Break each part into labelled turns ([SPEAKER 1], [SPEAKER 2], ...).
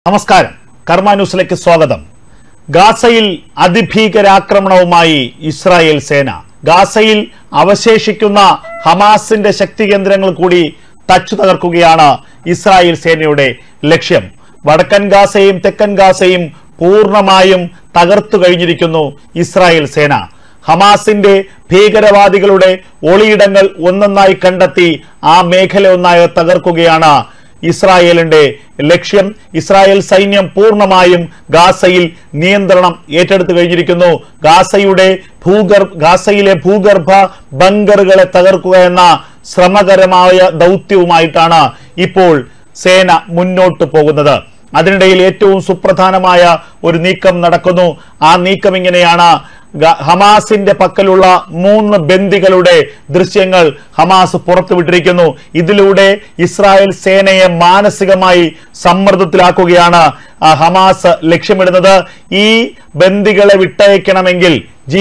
[SPEAKER 1] നമസ്കാരം കർമ്മ ന്യൂസിലേക്ക് സ്വാഗതം. ഗാസയിൽ അതിഭീകരാക്രമണവുമായി ഇസ്രായേൽ സേന. ഗാസയിൽ അവശേഷിക്കുന്ന ഹമാസിന്റെ ശക്തി കേന്ദ്രങ്ങൾ കൂടി തച്ചു തകർക്കുകയാണ് ഇസ്രായേൽ സേനയുടെ ലക്ഷ്യം. വടക്കൻ ഗാസയും തെക്കൻ ഗാസയും പൂർണ്ണമായും തകർത്തു കഴിഞ്ഞിരിക്കുന്നു ഇസ്രായേൽ സേന. ഹമാസിന്റെ ഭീകരവാദികളുടെ ഒളിയിടങ്ങൾ ഒന്നൊന്നായി കണ്ടെത്തി ആ മേഖല ഒന്നായി തകർക്കുകയാണ് ഇസ്രായേലിന്റെ ലക്ഷ്യം. ഇസ്രായേൽ സൈന്യം പൂർണ്ണമായും ഗാസയിൽ നിയന്ത്രണം ഏറ്റെടുത്തു കഴിഞ്ഞിരിക്കുന്നു. ഗാസയിലെ ഭൂഗർഭ ബങ്കറുകളെ തകർക്കുക എന്ന ശ്രമകരമായ ദൗത്യവുമായിട്ടാണ് ഇപ്പോൾ സേന മുന്നോട്ട് പോകുന്നത്. അതിനിടയിൽ ഏറ്റവും സുപ്രധാനമായ ഒരു നീക്കം നടക്കുന്നു. ആ നീക്കം ഇങ്ങനെയാണ്. ഹമാസിന്റെ പക്കലുള്ള 3 ബന്ദികളുടെ ദൃശ്യങ്ങൾ ഹമാസ് പുറത്തുവിട്ടിരിക്കുന്നു. ഇതിലൂടെ ഇസ്രായേൽ സേനയെ മാനസികമായി സമ്മർദ്ദത്തിലാക്കുകയാണ് ഹമാസ് ലക്ഷ്യമിടുന്നത്. ഈ ബന്ദികളെ വിട്ടയക്കണമെങ്കിൽ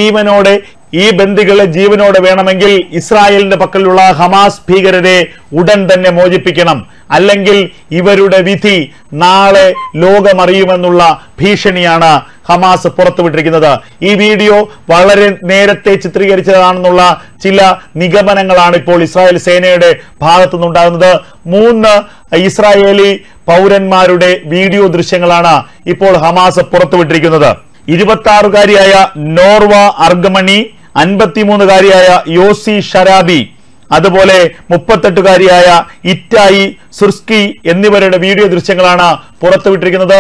[SPEAKER 1] ഈ ബന്ദികളെ ജീവനോടെ വേണമെങ്കിൽ ഇസ്രായേലിന്റെ പക്കലുള്ള ഹമാസ് ഭീകരരെ ഉടൻ തന്നെ മോചിപ്പിക്കണം, അല്ലെങ്കിൽ ഇവരുടെ വിധി നാളെ ലോകമറിയുമെന്നുള്ള ഭീഷണിയാണ് ഹമാസ് പുറത്തുവിട്ടിരിക്കുന്നത്. ഈ വീഡിയോ വളരെ നേരത്തെ ചിത്രീകരിച്ചതാണെന്നുള്ള ചില നിഗമനങ്ങളാണ് ഇപ്പോൾ ഇസ്രായേൽ സേനയുടെ ഭാഗത്തുനിന്നുണ്ടാകുന്നത്. 3 ഇസ്രായേലി പൗരന്മാരുടെ വീഡിയോ ദൃശ്യങ്ങളാണ് ഇപ്പോൾ ഹമാസ് പുറത്തുവിട്ടിരിക്കുന്നത്. 26-കാരിയായ നോർവ അർഗമണി, 53-കാരിയായ യോസി ഷരാബി, അതുപോലെ 38-കാരിയായ ഇറ്റായി സുർസ്കി എന്നിവരുടെ വീഡിയോ ദൃശ്യങ്ങളാണ് പുറത്തുവിട്ടിരിക്കുന്നത്.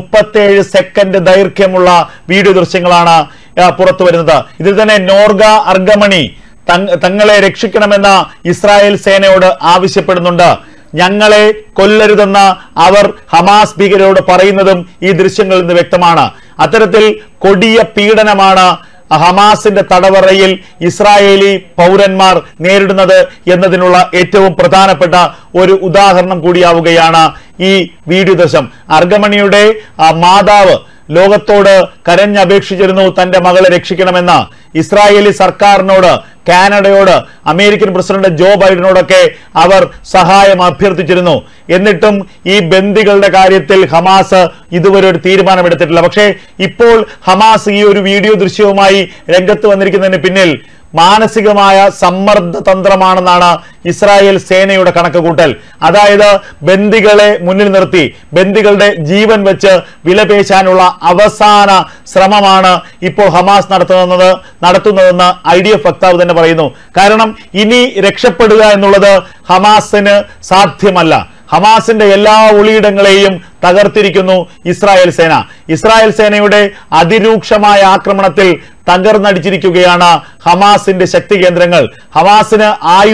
[SPEAKER 1] 37 സെക്കൻഡ് ദൈർഘ്യമുള്ള വീഡിയോ ദൃശ്യങ്ങളാണ് പുറത്തു വരുന്നത്. ഇതിൽ തന്നെ നോർഗ അർഗമണി തങ്ങളെ രക്ഷിക്കണമെന്ന ഇസ്രായേൽ സേനയോട് ആവശ്യപ്പെടുന്നുണ്ട്. ഞങ്ങളെ കൊല്ലരുതെന്ന് അവർ ഹമാസ് ഭീകരരോട് പറയുന്നതും ഈ ദൃശ്യങ്ങളിൽ നിന്ന് വ്യക്തമാണ്. അത്തരത്തിൽ കൊടിയ പീഡനമാണ് ഹമാസിന്റെ തടവറയിൽ ഇസ്രായേലി പൗരന്മാർ നേരിടുന്നത് എന്നതിനുള്ള ഏറ്റവും പ്രധാനപ്പെട്ട ഒരു ഉദാഹരണം കൂടിയാവുകയാണ് ഈ വീഡിയോ ദൃശ്യം. അർഗമണിയുടെ മാതാവ് ലോകത്തോട് കരഞ്ഞപേക്ഷിച്ചിരുന്നു തന്റെ മകളെ രക്ഷിക്കണമെന്ന്. ഇസ്രായേലി സർക്കാരിനോട്, കാനഡയോട്, അമേരിക്കൻ പ്രസിഡന്റ് ജോ ബൈഡനോടൊക്കെ അവർ സഹായം അഭ്യർത്ഥിച്ചിരുന്നു. എന്നിട്ടും ഈ ബന്ദികളുടെ കാര്യത്തിൽ ഹമാസ് ഇതുവരെ ഒരു തീരുമാനമെടുത്തിട്ടില്ല. പക്ഷേ ഇപ്പോൾ ഹമാസ് ഈ ഒരു വീഡിയോ ദൃശ്യവുമായി രംഗത്ത് വന്നിരിക്കുന്നതിന് പിന്നിൽ മാനസികമായ സമ്മർദ്ദ തന്ത്രമാണെന്നാണ് ഇസ്രായേൽ സേനയുടെ കണക്കുകൂട്ടൽ. അതായത് ബന്ദികളെ മുന്നിൽ നിർത്തി ബന്ദികളുടെ ജീവൻ വെച്ച് വിലപേശാനുള്ള അവസാന ശ്രമമാണ് ഇപ്പോൾ ഹമാസ് നടത്തുന്നതെന്ന് IDF വക്താവ് തന്നെ പറയുന്നു. കാരണം ഇനി രക്ഷപ്പെടുക എന്നുള്ളത് ഹമാസിന് സാധ്യമല്ല. ഹമാസിന്റെ എല്ലാ ഒളിയിടങ്ങളെയും തകർത്തിരിക്കുന്നു ഇസ്രായേൽ സേന. ഇസ്രായേൽ സേനയുടെ അതിരൂക്ഷമായ ആക്രമണത്തിൽ തകർന്നടിച്ചിരിക്കുകയാണ് ഹമാസിന്റെ ശക്തി കേന്ദ്രങ്ങൾ. ഹമാസിന്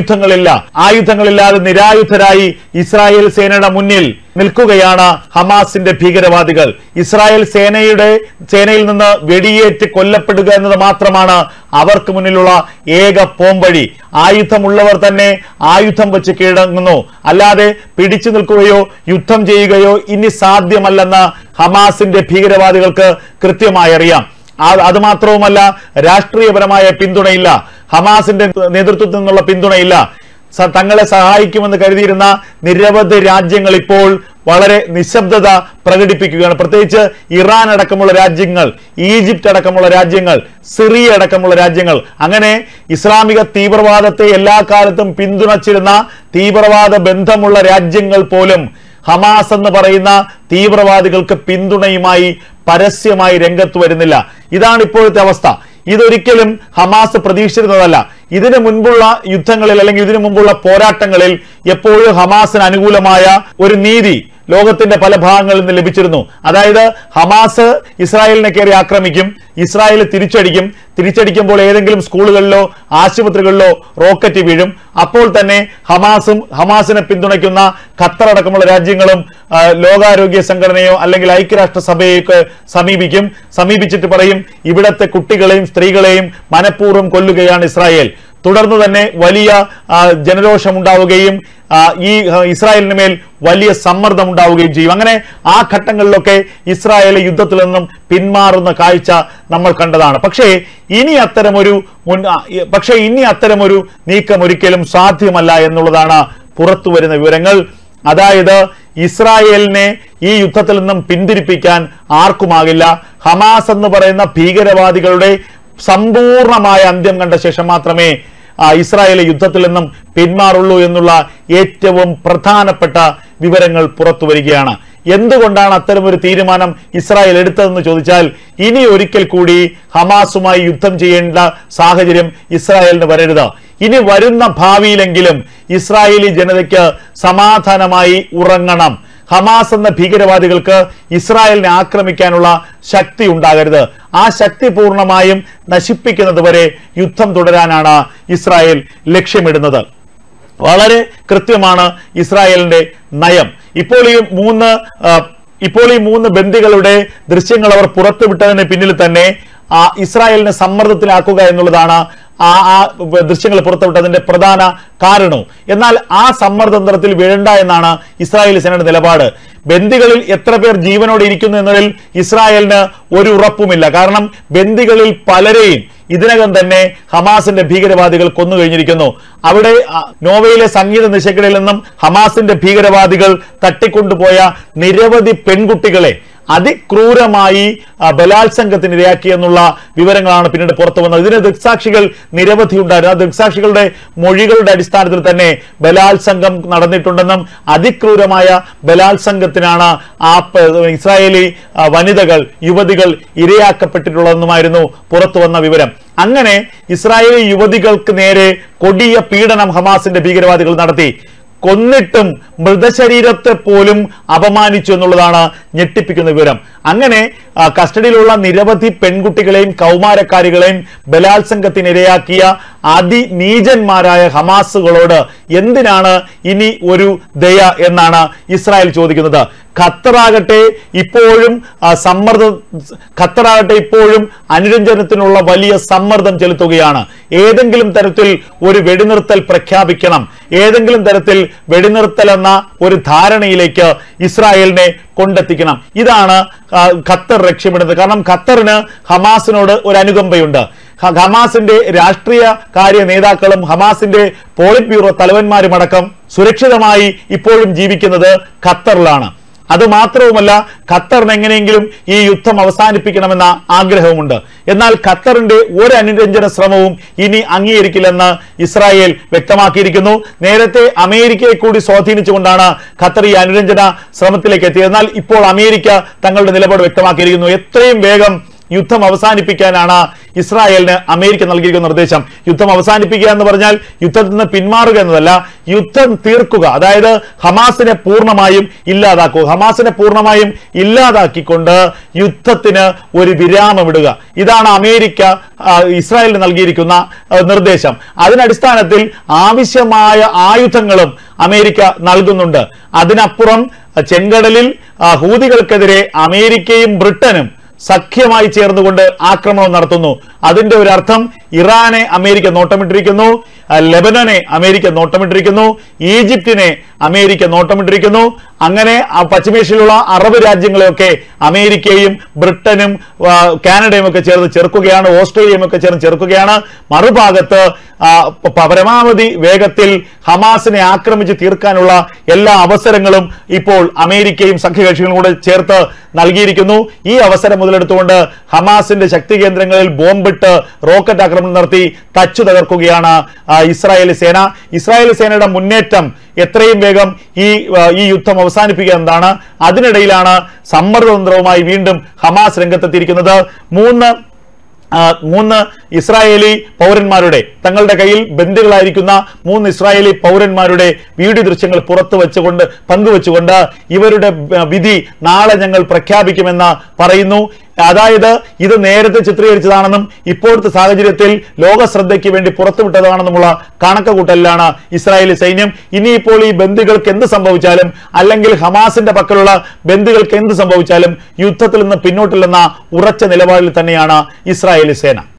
[SPEAKER 1] ആയുധങ്ങളില്ലാതെ നിരായുധരായി ഇസ്രായേൽ സേനയുടെ മുന്നിൽ നിൽക്കുകയാണ് ഹമാസിന്റെ ഭീകരവാദികൾ. ഇസ്രായേൽ സേനയിൽ നിന്ന് വെടിയേറ്റ് കൊല്ലപ്പെടുക എന്നത് മാത്രമാണ് അവർക്ക് മുന്നിലുള്ള ഏക പോംവഴി. ആയുധമുള്ളവർ തന്നെ ആയുധം വെച്ച് കീഴടങ്ങുന്നു. അല്ലാതെ പിടിച്ചു നിൽക്കുകയോ യുദ്ധം ചെയ്യുകയോ ഇനി സാധ്യമല്ലെന്ന് ഹമാസിന്റെ ഭീകരവാദികൾക്ക് കൃത്യമായി അറിയാം. അതുമാത്രവുമല്ല, രാഷ്ട്രീയപരമായ പിന്തുണയില്ല, ഹമാസിന്റെ നേതൃത്വത്തിൽ നിന്നുള്ള പിന്തുണയില്ല. തങ്ങളെ സഹായിക്കുമെന്ന് കരുതിയിരുന്ന നിരവധി രാജ്യങ്ങൾ ഇപ്പോൾ വളരെ നിശബ്ദത പ്രകടിപ്പിക്കുകയാണ്. പ്രത്യേകിച്ച് ഇറാൻ അടക്കമുള്ള രാജ്യങ്ങൾ, ഈജിപ്റ്റ് അടക്കമുള്ള രാജ്യങ്ങൾ, സിറിയ അടക്കമുള്ള രാജ്യങ്ങൾ. അങ്ങനെ ഇസ്ലാമിക തീവ്രവാദത്തെ എല്ലാ കാലത്തും പിന്തുണച്ചിരുന്ന തീവ്രവാദ ബന്ധമുള്ള രാജ്യങ്ങൾ പോലും ഹമാസ് എന്ന് പറയുന്ന തീവ്രവാദികൾക്ക് പിന്തുണയുമായി പരസ്യമായി രംഗത്ത് വരുന്നില്ല. ഇതാണ് ഇപ്പോഴത്തെ അവസ്ഥ. ഇതൊരിക്കലും ഹമാസ് പ്രതീക്ഷിച്ചിരുന്നതല്ല. ഇതിനു മുൻപുള്ള യുദ്ധങ്ങളിൽ അല്ലെങ്കിൽ ഇതിനു മുമ്പുള്ള പോരാട്ടങ്ങളിൽ എപ്പോഴും ഹമാസിന് അനുകൂലമായ ഒരു നീതി ലോകത്തിന്റെ പല ഭാഗങ്ങളിൽ നിന്ന് ലഭിച്ചിരുന്നു. അതായത് ഹമാസ് ഇസ്രായേലിനെ കയറി ആക്രമിക്കും, ഇസ്രായേൽ തിരിച്ചടിക്കുമ്പോൾ ഏതെങ്കിലും സ്കൂളുകളിലോ ആശുപത്രികളിലോ റോക്കറ്റ് വീഴും. അപ്പോൾ തന്നെ ഹമാസിനെ പിന്തുണയ്ക്കുന്ന ഖത്തർ അടക്കമുള്ള രാജ്യങ്ങളും ലോകാരോഗ്യ സംഘടനയോ അല്ലെങ്കിൽ ഐക്യരാഷ്ട്രസഭയൊക്കെ സമീപിച്ചിട്ട് പറയും ഇവിടത്തെ കുട്ടികളെയും സ്ത്രീകളെയും മനഃപൂർവ്വം കൊല്ലുകയാണ് ഇസ്രായേൽ. തുടർന്ന് തന്നെ വലിയ ജനരോഷം ഉണ്ടാവുകയും ഈ ഇസ്രായേലിന് മേൽ വലിയ സമ്മർദ്ദം ഉണ്ടാവുകയും ചെയ്യും. അങ്ങനെ ആ ഘട്ടങ്ങളിലൊക്കെ ഇസ്രായേൽ യുദ്ധത്തിൽ നിന്നും പിന്മാറുന്ന കാഴ്ച നമ്മൾ കണ്ടതാണ്. പക്ഷേ ഇനി അത്തരമൊരു നീക്കം ഒരിക്കലും സാധ്യമല്ല എന്നുള്ളതാണ് പുറത്തു വരുന്ന വിവരങ്ങൾ. അതായത് ഇസ്രായേലിനെ ഈ യുദ്ധത്തിൽ നിന്നും പിന്തിരിപ്പിക്കാൻ ആർക്കുമാകില്ല. ഹമാസ് എന്ന് പറയുന്ന ഭീകരവാദികളുടെ സമ്പൂർണമായ അന്ത്യം കണ്ട ശേഷം മാത്രമേ ഇസ്രായേൽ യുദ്ധത്തിൽ നിന്നും പിന്മാറുള്ളൂ എന്നുള്ള ഏറ്റവും പ്രധാനപ്പെട്ട വിവരങ്ങൾ പുറത്തു വരികയാണ്. എന്തുകൊണ്ടാണ് അത്തരമൊരു തീരുമാനം ഇസ്രായേൽ എടുത്തതെന്ന് ചോദിച്ചാൽ, ഇനി ഒരിക്കൽ കൂടി ഹമാസുമായി യുദ്ധം ചെയ്യേണ്ട സാഹചര്യം ഇസ്രായേലിന് വരരുത്. ഇനി വരുന്ന ഭാവിയിലെങ്കിലും ഇസ്രായേലി ജനതയ്ക്ക് സമാധാനമായി ഉറങ്ങണം. ഹമാസ് എന്ന ഭീകരവാദികൾക്ക് ഇസ്രായേലിനെ ആക്രമിക്കാനുള്ള ശക്തി ഉണ്ടാകരുത്. ആ ശക്തി പൂർണ്ണമായും നശിപ്പിക്കുന്നത് വരെ യുദ്ധം തുടരാനാണ് ഇസ്രായേൽ ലക്ഷ്യമിടുന്നത്. വളരെ കൃത്യമാണ് ഇസ്രായേലിന്റെ നയം. ഇപ്പോൾ ഈ മൂന്ന് ബന്ദികളുടെ ദൃശ്യങ്ങൾ അവർ പുറത്തുവിട്ടതിന് പിന്നിൽ തന്നെ ഇസ്രായേലിനെ സമ്മർദ്ദത്തിലാക്കുക എന്നുള്ളതാണ് ആ ദൃശ്യങ്ങൾ പുറത്തുവിട്ടതിന്റെ പ്രധാന കാരണവും. എന്നാൽ ആ സമ്മർദ്ദതന്ത്രത്തിൽ വീഴണ്ട എന്നാണ് ഇസ്രായേലി സേനയുടെ നിലപാട്. ബന്ദികളിൽ എത്ര പേർ ജീവനോടെ ഇരിക്കുന്നു എന്നതിൽ ഇസ്രായേലിന് ഒരു ഉറപ്പുമില്ല. കാരണം ബന്ദികളിൽ പലരെയും ഇതിനകം തന്നെ ഹമാസിന്റെ ഭീകരവാദികൾ കൊന്നുകഴിഞ്ഞിരിക്കുന്നു. അവിടെ നോവയിലെ സംഗീത നിശകളിൽ നിന്നും ഹമാസിന്റെ ഭീകരവാദികൾ തട്ടിക്കൊണ്ടുപോയ നിരവധി പെൺകുട്ടികളെ അതിക്രൂരമായി ബലാത്സംഗത്തിന് ഇരയാക്കി എന്നുള്ള വിവരങ്ങളാണ് പിന്നീട് പുറത്തു വന്നത്. ഇതിന് ദൃക്സാക്ഷികൾ നിരവധി ഉണ്ടായിരുന്നു. ആ ദൃക്സാക്ഷികളുടെ മൊഴികളുടെ അടിസ്ഥാനത്തിൽ തന്നെ ബലാത്സംഗം നടന്നിട്ടുണ്ടെന്നും അതിക്രൂരമായ ബലാത്സംഗത്തിനാണ് ഇസ്രായേലി വനിതകൾ, യുവതികൾ ഇരയാക്കപ്പെട്ടിട്ടുള്ളതെന്നുമായിരുന്നു പുറത്തു വന്ന വിവരം. അങ്ങനെ ഇസ്രായേലി യുവതികൾക്ക് നേരെ കൊടിയ പീഡനം ഹമാസിന്റെ ഭീകരവാദികൾ നടത്തി. കൊന്നിട്ടും മൃതശരീരത്തെ പോലും അപമാനിച്ചു എന്നുള്ളതാണ് ഞെട്ടിപ്പിക്കുന്ന വിവരം. അങ്ങനെ കസ്റ്റഡിയിലുള്ള നിരവധി പെൺകുട്ടികളെയും കൗമാരക്കാരികളെയും ബലാത്സംഗത്തിനിരയാക്കിയ അതിനീചന്മാരായ ഹമാസുകളോട് എന്തിനാണ് ഇനി ഒരു ദയ എന്നാണ് ഇസ്രായേൽ ചോദിക്കുന്നത്. ഖത്തറാകട്ടെ ഇപ്പോഴും അനുരഞ്ജനത്തിനുള്ള വലിയ സമ്മർദ്ദം ചെലുത്തുകയാണ്. ഏതെങ്കിലും തരത്തിൽ ഒരു വെടിനിർത്തൽ പ്രഖ്യാപിക്കണം. ഏതെങ്കിലും തരത്തിൽ വെടിനിർത്തൽ എന്ന ഒരു ധാരണയിലേക്ക് ഇസ്രായേലിനെ കൊണ്ടെത്തിക്കണം. ഇതാണ് ഖത്തർ ലക്ഷ്യമിടുന്നത്. കാരണം ഖത്തറിന് ഹമാസിനോട് ഒരു അനുകമ്പയുണ്ട്. ഹമാസിന്റെ രാഷ്ട്രീയ കാര്യ നേതാക്കളും ഹമാസിന്റെ പോളിറ്റ് ബ്യൂറോ തലവന്മാരുമടക്കം സുരക്ഷിതമായി ഇപ്പോഴും ജീവിക്കുന്നത് ഖത്തറിലാണ്. അതുമാത്രവുമല്ല, ഖത്തറിന് എങ്ങനെയെങ്കിലും ഈ യുദ്ധം അവസാനിപ്പിക്കണമെന്ന ആഗ്രഹവുമുണ്ട്. എന്നാൽ ഖത്തറിന്റെ ഒരു അനുരഞ്ജന ശ്രമവും ഇനി അംഗീകരിക്കില്ലെന്ന് ഇസ്രായേൽ വ്യക്തമാക്കിയിരിക്കുന്നു. നേരത്തെ അമേരിക്കയെ കൂടി സ്വാധീനിച്ചുകൊണ്ടാണ് ഖത്തർ ഈ അനുരഞ്ജന ശ്രമത്തിലേക്ക് എത്തിയത്. എന്നാൽ ഇപ്പോൾ അമേരിക്ക തങ്ങളുടെ നിലപാട് വ്യക്തമാക്കിയിരിക്കുന്നു. എത്രയും വേഗം യുദ്ധം അവസാനിപ്പിക്കാനാണ് ഇസ്രായേലിന് അമേരിക്ക നൽകിയിരിക്കുന്ന നിർദ്ദേശം. യുദ്ധം അവസാനിപ്പിക്കുക എന്ന് പറഞ്ഞാൽ യുദ്ധത്തിൽ നിന്ന് പിന്മാറുക എന്നതല്ല, യുദ്ധം തീർക്കുക. അതായത് ഹമാസിനെ പൂർണ്ണമായും ഇല്ലാതാക്കുക. ഹമാസിനെ പൂർണ്ണമായും ഇല്ലാതാക്കിക്കൊണ്ട് യുദ്ധത്തിന് ഒരു വിരാമമിടുക. ഇതാണ് അമേരിക്ക ഇസ്രായേലിന് നൽകിയിരിക്കുന്ന നിർദ്ദേശം. അതിനടിസ്ഥാനത്തിൽ ആവശ്യമായ ആയുധങ്ങളും അമേരിക്ക നൽകുന്നുണ്ട്. അതിനപ്പുറം ചെങ്കടലിൽ ഹൂതികൾക്കെതിരെ അമേരിക്കയും ബ്രിട്ടനും സഖ്യമായി ചേർന്നുകൊണ്ട് ആക്രമണം നടത്തുന്നു. അതിന്റെ ഒരു അർത്ഥം ഇറാനെ അമേരിക്ക നോട്ടമിട്ടിരിക്കുന്നു, ലെബനനെ അമേരിക്ക നോട്ടമിട്ടിരിക്കുന്നു, ഈജിപ്തിനെ അമേരിക്ക നോട്ടമിട്ടിരിക്കുന്നു. അങ്ങനെ പശ്ചിമേഷ്യയിലുള്ള അറബ് രാജ്യങ്ങളെയൊക്കെ അമേരിക്കയും ബ്രിട്ടനും കാനഡയും ഒക്കെ ചേർന്ന് ചെറുക്കുകയാണ്, ഓസ്ട്രേലിയയും ഒക്കെ ചേർന്ന് ചെറുക്കുകയാണ്. മറുഭാഗത്ത് പരമാവധി വേഗത്തിൽ ഹമാസിനെ ആക്രമിച്ച് തീർക്കാനുള്ള എല്ലാ അവസരങ്ങളും ഇപ്പോൾ അമേരിക്കയും സഖ്യകക്ഷികളും കൂടെ ചേർത്ത് നൽകിയിരിക്കുന്നു. ഈ അവസരം മുതലെടുത്തുകൊണ്ട് ഹമാസിന്റെ ശക്തി കേന്ദ്രങ്ങളിൽ ബോംബിട്ട് റോക്കറ്റ് ആക്രമണം നടത്തി തച്ചു തകർക്കുകയാണ് ഇസ്രായേലി സേന. ഇസ്രായേലി സേനയുടെ മുന്നേറ്റം എത്രയും വേഗം ഈ യുദ്ധം അവസാനിപ്പിക്കുക എന്നതാണ്. അതിനിടയിലാണ് സമ്മർദ്ദതന്ത്രവുമായി വീണ്ടും ഹമാസ് രംഗത്തെത്തിയിരിക്കുന്നത്. മൂന്ന് ഇസ്രായേലി പൗരന്മാരുടെ, തങ്ങളുടെ കയ്യിൽ ബന്ദികളായിരിക്കുന്ന 3 ഇസ്രായേലി പൗരന്മാരുടെ വീഡിയോ ദൃശ്യങ്ങൾ പങ്കുവെച്ചുകൊണ്ട് ഇവരുടെ വിധി നാളെ ഞങ്ങൾ പ്രഖ്യാപിക്കുമെന്ന് പറയുന്നു. അതായത് ഇത് നേരത്തെ ചിത്രീകരിച്ചതാണെന്നും ഇപ്പോഴത്തെ സാഹചര്യത്തിൽ ലോക ശ്രദ്ധയ്ക്ക് വേണ്ടി പുറത്തുവിട്ടതാണെന്നുമുള്ള കണക്കുകൂട്ടലിലാണ് ഇസ്രായേലി സൈന്യം. ഇനിയിപ്പോൾ ഈ ബന്ദികൾക്ക് എന്ത് സംഭവിച്ചാലും, അല്ലെങ്കിൽ ഹമാസിന്റെ പക്കലുള്ള ബന്ദികൾക്ക് എന്ത് സംഭവിച്ചാലും യുദ്ധത്തിൽ നിന്ന് പിന്നോട്ടില്ലെന്ന ഉറച്ച നിലപാടിൽ തന്നെയാണ് ഇസ്രായേലി സേന.